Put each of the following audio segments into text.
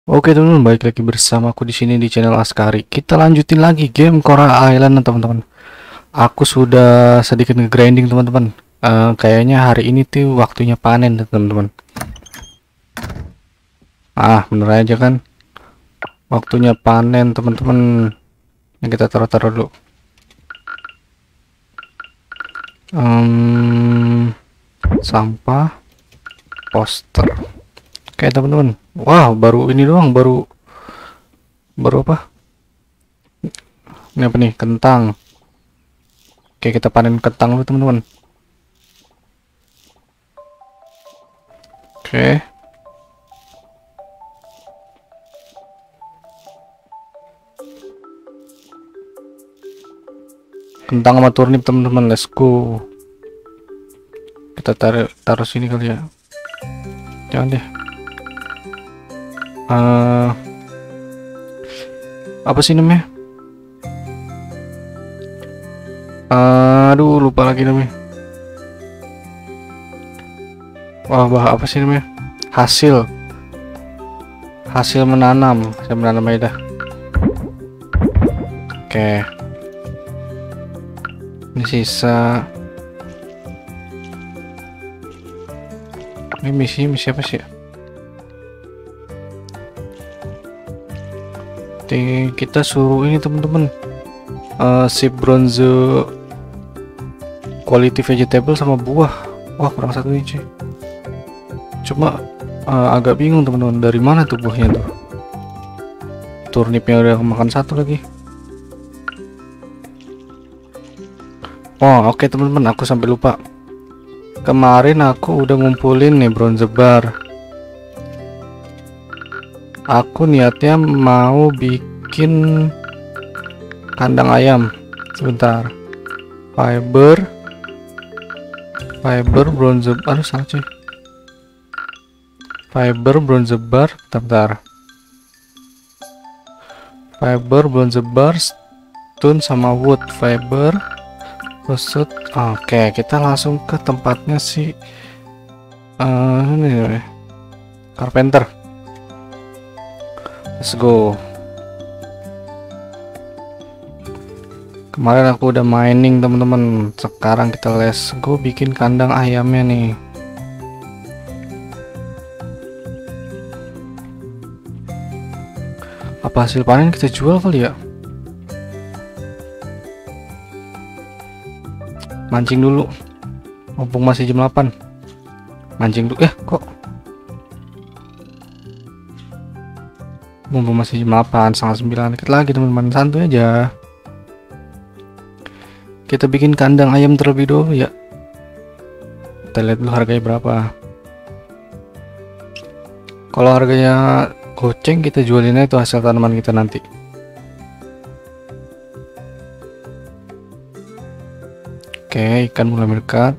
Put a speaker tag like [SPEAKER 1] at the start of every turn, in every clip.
[SPEAKER 1] Oke teman-teman, balik lagi bersama aku di sini di channel Askari. Kita lanjutin lagi game Coral Island teman-teman. Aku sudah sedikit nge-grinding teman-teman. Kayaknya hari ini tuh waktunya panen teman-teman. Bener aja kan? Waktunya panen teman-teman. Yang kita taruh-taruh dulu. Sampah, poster. Oke teman-teman. Wow, baru ini doang, baru apa? Ini apa nih? Kentang. Oke, kita panen kentang dulu teman-teman. Oke. Kentang sama turnip teman-teman, let's go. Kita taruh sini kali ya. Jangan deh. Apa sih namanya? Aduh, lupa lagi namanya. Wah, apa sih namanya? Hasil menanam. Saya menanam aja dah. Oke. Ini sisa. Ini misi apa sih? Kita suruh ini teman-teman. Sip bronze quality vegetable sama buah. Wah, kurang satu nih cuy. Cuma agak bingung teman-teman, dari mana tuh buahnya tuh. Turnipnya udah makan satu lagi. Oh oke teman-teman, aku sampai lupa. Kemarin aku udah ngumpulin nih bronze bar. Aku niatnya mau bikin kandang ayam. Sebentar. Fiber bronze. Aduh salah cuy. Fiber bronze bar. Bentar. Fiber bronze bar, stone sama wood. Fiber rusut. Oke, kita langsung ke tempatnya si ini carpenter. Let's go. Kemarin aku udah mining teman-teman. Sekarang kita let's go bikin kandang ayamnya nih. Apa hasil panen kita jual kali ya? Mancing dulu. Mumpung masih jam 8. Mancing dulu. Kok mumpung masih jam 8, setengah 9. Dikit lagi teman-teman, santuy aja. Kita bikin kandang ayam terlebih dahulu ya. Kita lihat dulu harganya berapa. Kalau harganya goceng, kita jualinnya itu hasil tanaman kita nanti. Oke, ikan mulai mendekat.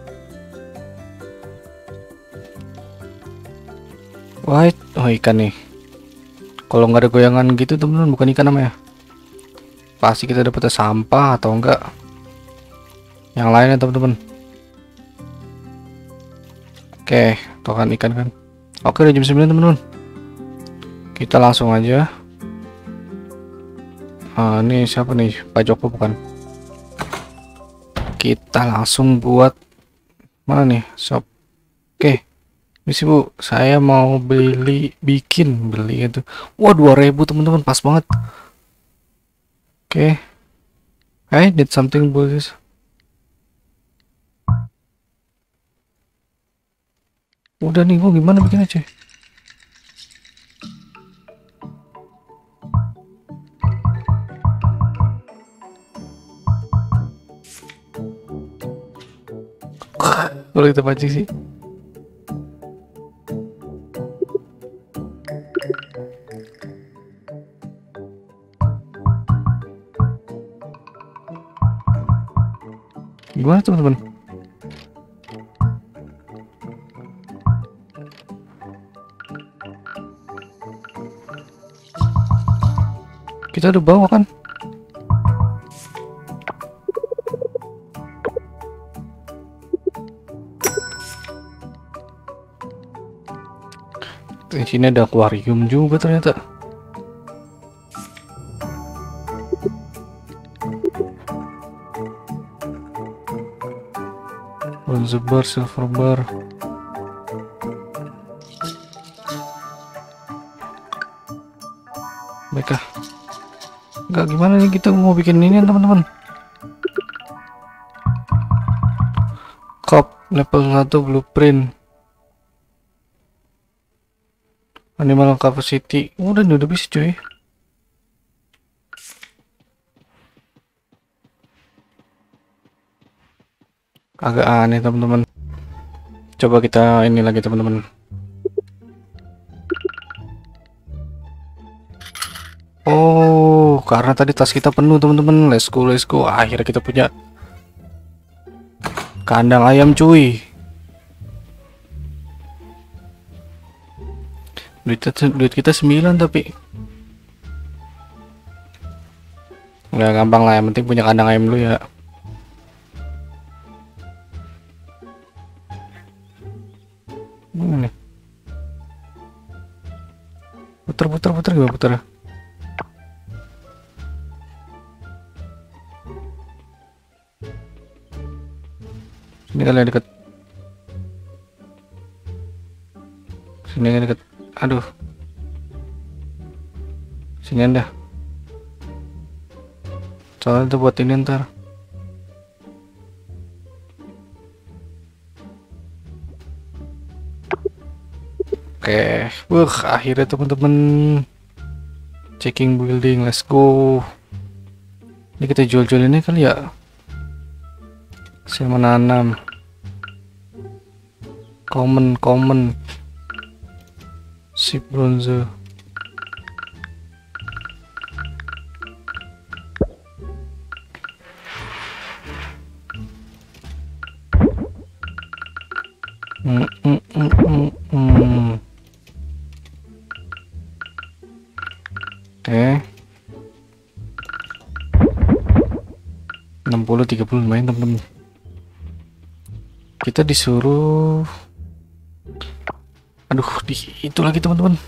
[SPEAKER 1] Wah, ikan nih. Kalau nggak ada goyangan gitu teman-teman, bukan ikan namanya. Pasti kita dapetnya sampah atau enggak yang lainnya teman-teman. Oke, tuh kan ikan kan. Oke, udah jam 9 teman-teman. Kita langsung aja. Ini siapa nih? Pak Joko bukan? Kita langsung buat mana nih? Shop. Oke. Misi Bu, saya mau beli itu. Wah, 2000 teman-teman, pas banget. Oke. I need something for this. Udah nih, gua gimana bikin aja. Kalau kita pancing sih. Gimana teman-teman? Kita udah bawa kan? Sini ada akuarium juga ternyata. Bronze bar, silver bar. Baiklah. Enggak, gimana nih kita mau bikin ini teman-teman? Cup level 1 blueprint. Animal capacity. Udah bisa cuy. Agak aneh teman-teman. Coba kita ini lagi teman-teman. Oh, karena tadi tas kita penuh teman-teman. Let's go. Akhirnya kita punya kandang ayam cuy. Duit kita 9 tapi nggak gampang lah, yang penting punya kandang ayam dulu ya. Mana nih? Puter gimana puter? Sini kali deket. Sini deket. Aduh. Sini anda. Soalnya itu buat ini ntar. Oke, akhirnya teman-teman checking building, let's go. Ini kita jual-jual ini kali ya. Saya menanam common sip bronze. Oke. 60-30 lumayan temen-temen. Kita disuruh, aduh, itu lagi teman-teman.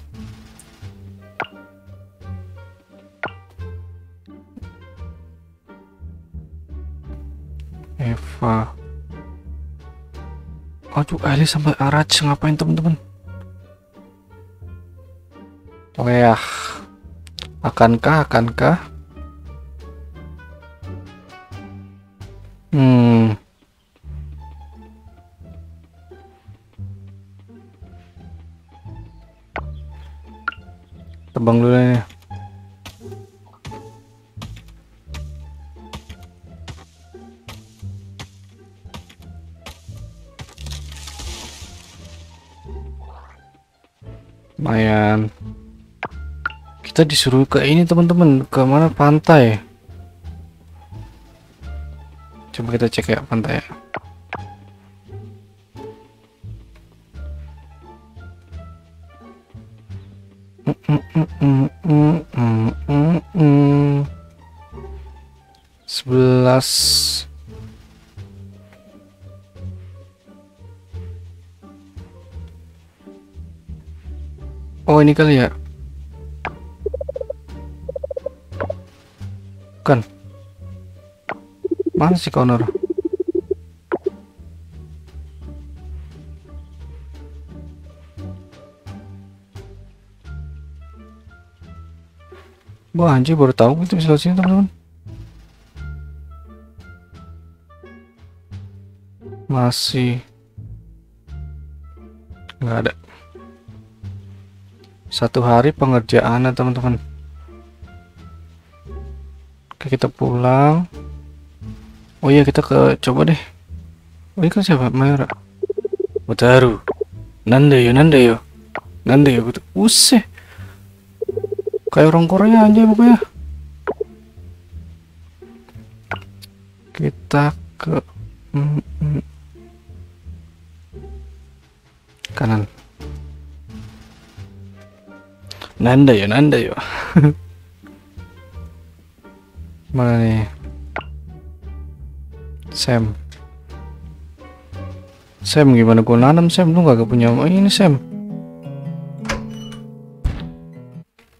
[SPEAKER 1] Eva, aduh, Ali sampai Arach ngapain teman-teman? Oh ya, akankah? Tebang dulu ya. Lumayan. Kita disuruh ke ini teman-teman, ke mana? Pantai. Coba kita cek ya pantai ya. Sebelas. Oh ini kali ya. Bukan. Mana sih Connor? Wah anjir, baru tahu itu bisa sini teman-teman. Masih nggak ada. 1 hari pengerjaan teman-teman. Oke, kita pulang. Oh iya, kita coba deh. Oh ini kan siapa? Mayora. Wataru. Nanda yo. Useh. Kayak orang Korea aja pokoknya. Kita ke kanan. Nanda yo. Mana nih? Sam gimana gua nanam Sam? Lu gak punya ini Sam?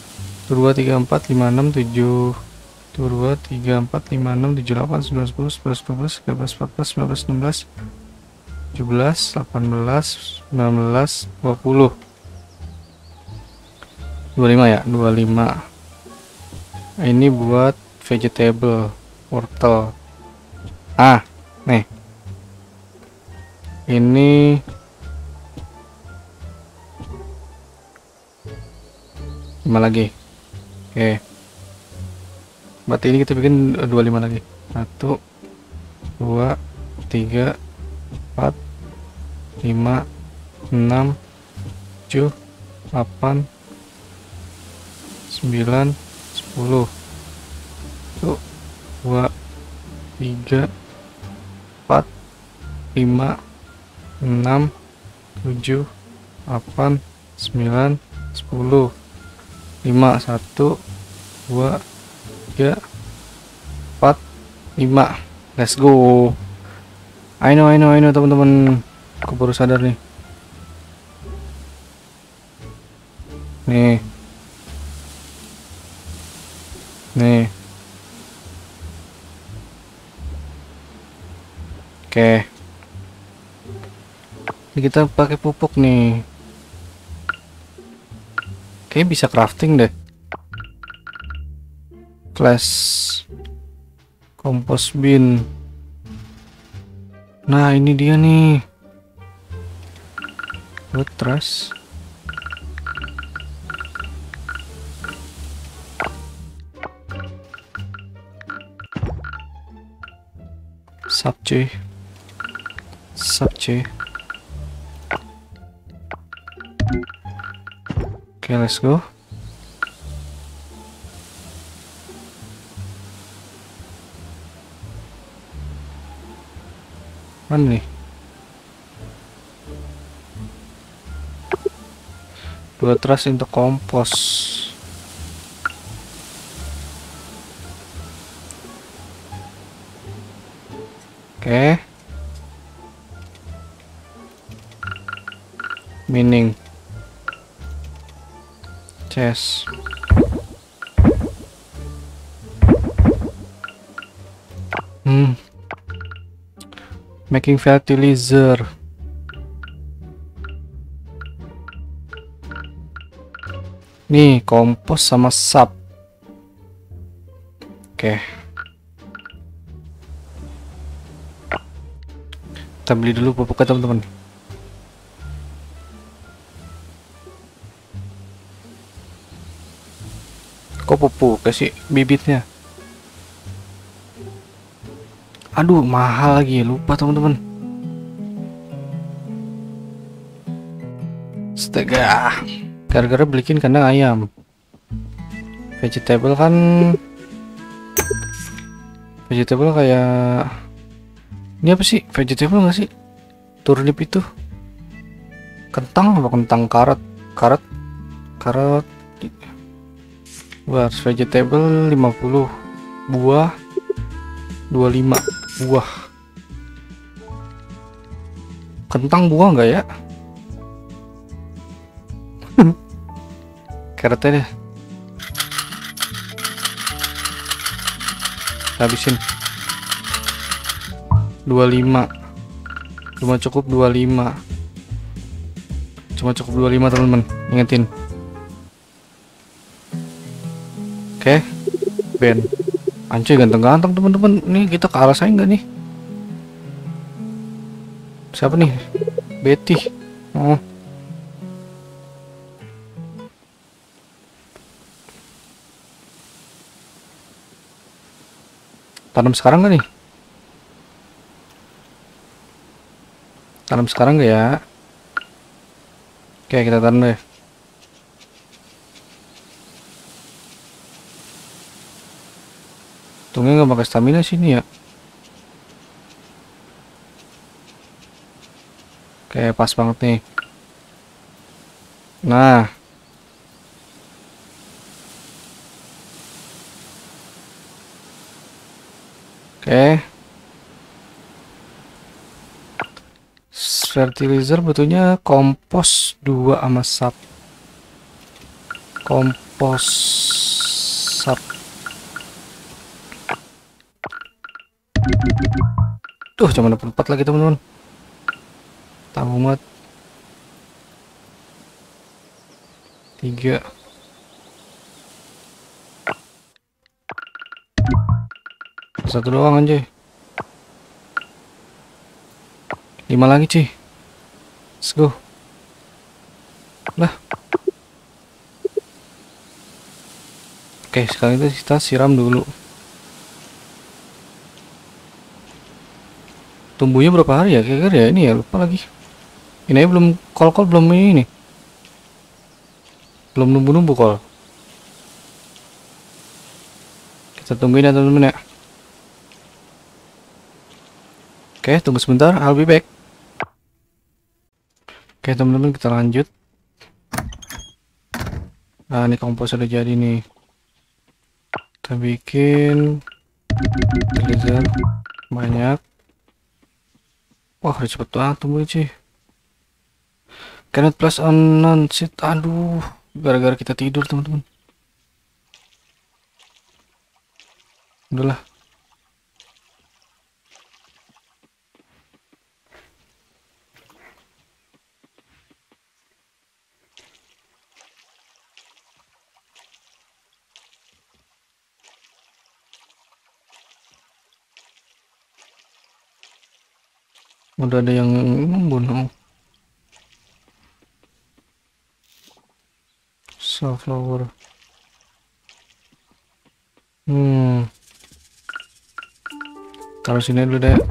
[SPEAKER 1] 2 3 4 5 6 7 2 3 4 5 6 7 8 9 10 11 12 13 14 15 16 17 18 19 20 25 ya, 25. Ini buat vegetable wortel. Nih. Ini lima lagi. Oke. Berarti ini kita bikin 25 lagi. 1 2 3 4 5 6, 7, 8, 9, 10. 1, 2, 3, 4, 5, 6, 7, 8, 9, 10. 5, 1, 2, 3, 4, 5. Let's go. I know teman-teman. Aku baru sadar nih. Nih. Oke. Ini kita pakai pupuk nih. Kayaknya bisa crafting deh. Class compost bin. Nah, ini dia nih. Terus sap cuy. Oke, let's go. Mana nih? 2 trust untuk kompos. Oke. Mining. Chest. Making fertilizer. Nih, kompos sama sap. Oke. Kita beli dulu pupuknya, teman-teman. Kok pupuk kasih bibitnya? Aduh, mahal lagi, lupa teman-teman. Astaga. Gara-gara beliin kandang ayam. Vegetable kayak ini apa sih? Vegetable nggak sih? Turnip itu kentang apa kentang karat. Wah, vegetable 50, buah 25 buah. Kentang buah nggak ya? Carrotnya deh. Habisin 25. Cuma cukup 25. Teman-teman. Ingetin. Oke. Ben. Ancoy ganteng-ganteng teman-teman. Nih kita kalah saing nggak nih? Siapa nih? Betty. Oh. Tanam sekarang nggak nih? Tanam sekarang nggak ya? Oke, kita tanam deh. Tunggu nggak pakai stamina sini ya? Oke, pas banget nih. Nah. Oke. Fertilizer betulnya kompos 2 sama sap. Kompos sap. Tuh, cuma dapat 4 lagi teman-teman. Tamat. 3. Satu doang anjay. 5 lagi cuy. Let's go. Lah. Oke, sekarang itu kita siram dulu. Tumbuhnya berapa hari ya? Kira-kira ya ini ya, lupa lagi. Ini belum kol belum ini. Belum nunggu kol. Kita tungguin ya teman-teman ya. Oke, tunggu sebentar, I'll be back. Oke teman-teman, kita lanjut. Nah, ini kompos udah jadi nih. Kita bikin laser banyak. Wah, udah cepet banget tunggu sih. Cannot plus unknown shit. Aduh, gara-gara kita tidur teman-teman. Udahlah. Udah ada yang membunuh. Sunflower. Taruh sini dulu deh.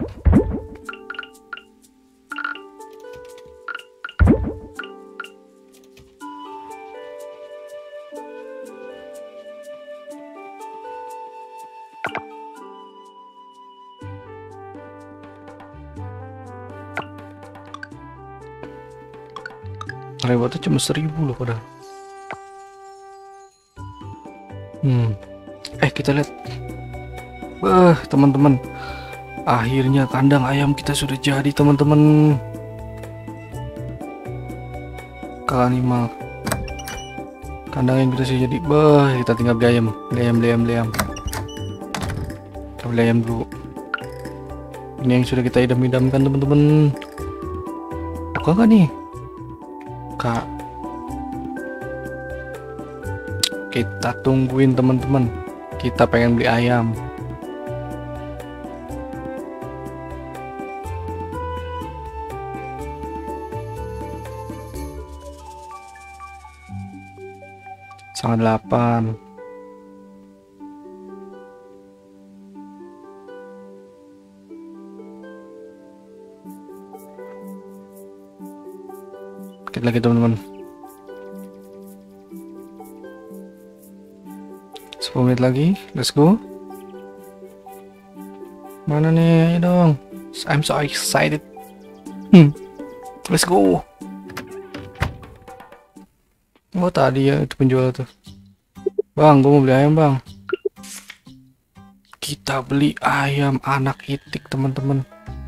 [SPEAKER 1] Lewatnya cuma 1000 loh padahal. Kita lihat. Teman-teman, akhirnya kandang ayam kita sudah jadi teman-teman. Animal kandang ayam kita sudah jadi. Kita tinggal beli ayam. Kita beli ayam dulu. Ini yang sudah kita idam-idamkan teman-teman. Kok enggak nih Kak? Kita tungguin teman-teman. Kita pengen beli ayam. Sangat 8. Dikit lagi teman-teman. 10 menit lagi, let's go. Mana nih, ayo dong. I'm so excited. Let's go. Oh tadi ya itu penjual tuh. Bang, gue mau beli ayam bang. Kita beli ayam anak itik teman-teman.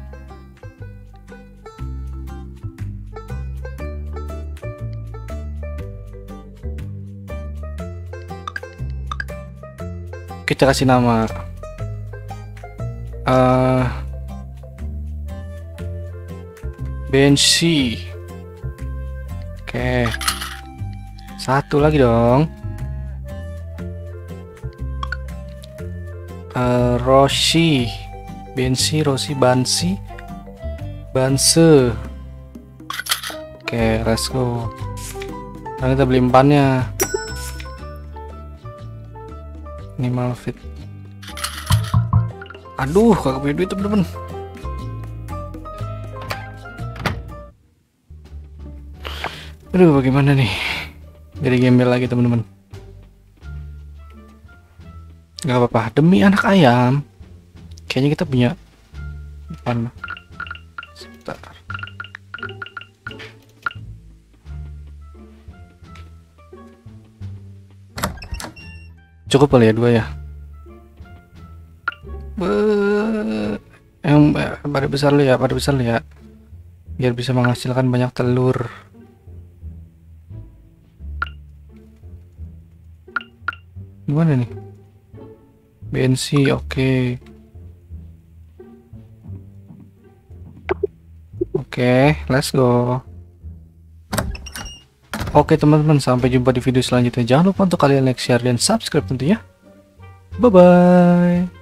[SPEAKER 1] Kita kasih nama Bensi. Oke, satu lagi dong. Roshi, Bensi, Roshi, Bansi, Banse. Oke, let's go. Nah, kita beli empannya. Animal fit. Aduh, kagak punya duit temen-temen. Aduh, bagaimana nih? Jadi gembel lagi teman-teman. Gak apa-apa, demi anak ayam. Kayaknya kita punya depan. Sebentar. Cukup kali ya 2 ya. Yang pada besar lihat, biar bisa menghasilkan banyak telur. Gimana nih? BNC, oke. Oke, let's go. Oke teman-teman, sampai jumpa di video selanjutnya. Jangan lupa untuk kalian like, share, dan subscribe tentunya. Bye-bye.